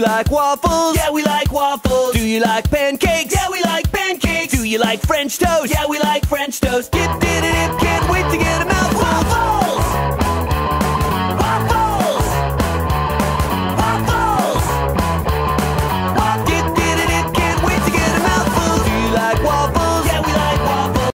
like waffles? Yeah, we like waffles. Do you like pancakes? Yeah, we like pancakes. Do you like French toast? Yeah, we like French toast. Dip, dip, dip, can't wait to get a mouthful. Waffles! Waffles! Waffles! Dip, dip, dip, can't wait to get a mouthful. Do you like waffles? Yeah, we like waffles.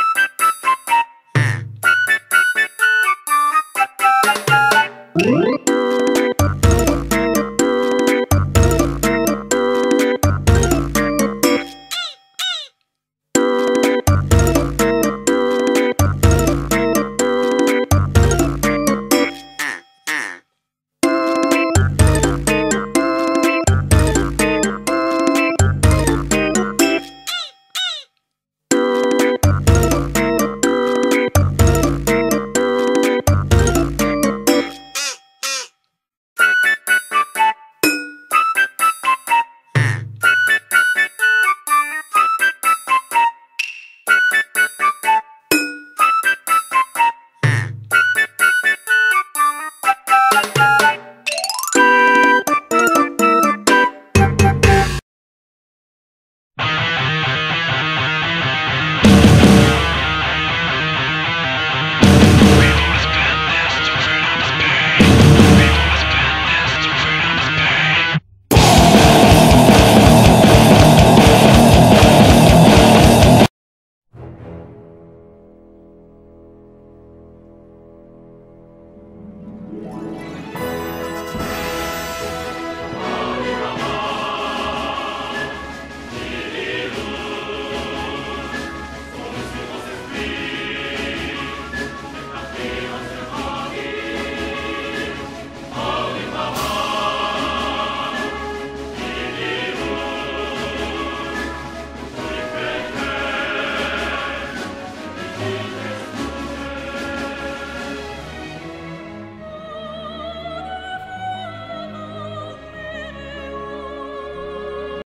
What?